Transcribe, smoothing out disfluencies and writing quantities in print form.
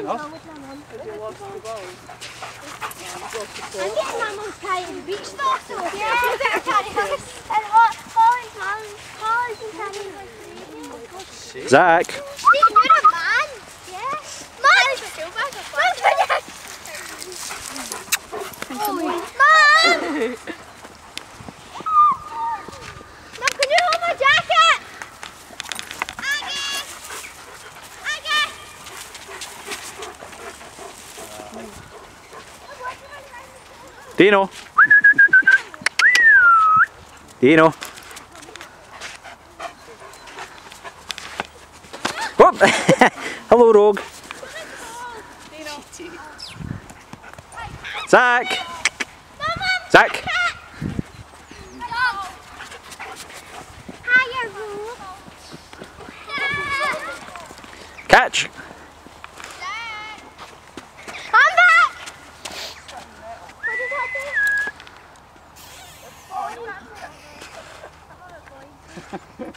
off. Have you lost the ball? I'm getting my mum's car in the beach store, so yeah. And Holly's mum, Zach. you're a man. Yes. Mum! Mum! Mum, can you hold my jacket? Aggie! Aggie! Dino. Dino. Whoop. Hello, Rogue. Zach. Zach. Hiya, Rogue. Catch. I'm back! What did that do?